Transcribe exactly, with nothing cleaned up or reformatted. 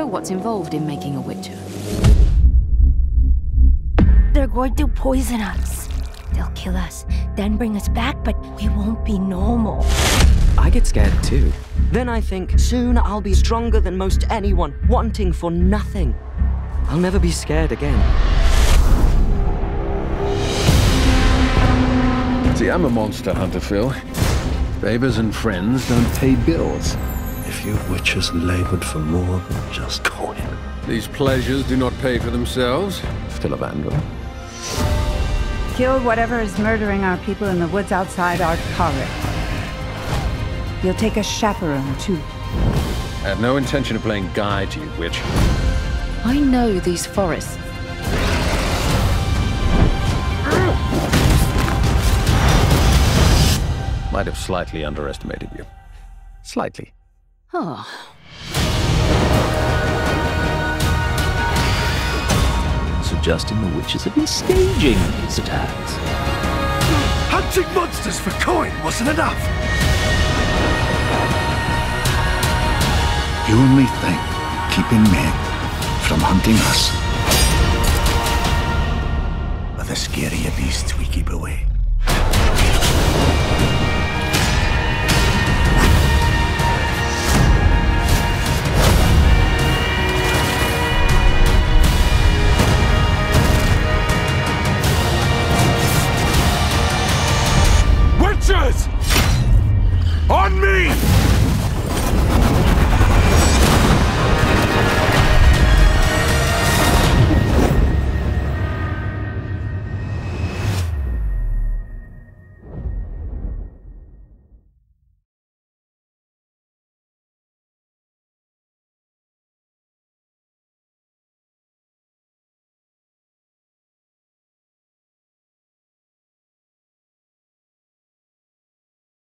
know what's involved in making a Witcher. They're going to poison us. They'll kill us, then bring us back, but we won't be normal. I get scared too. Then I think, soon I'll be stronger than most anyone, wanting for nothing. I'll never be scared again. See, I'm a monster hunter, Phil. Favors and friends don't pay bills. If you witches labored for more than just coin. These pleasures do not pay for themselves. Phil Evander. Kill whatever is murdering our people in the woods outside Ardcarrick. You'll take a chaperone, too. I have no intention of playing guide to you, witch. I know these forests. Might have slightly underestimated you. Slightly. Oh. Suggesting the witches have been staging these attacks. Hunting monsters for coin wasn't enough! The only thing keeping men from hunting us are the scarier beasts we keep away. Witches! On me!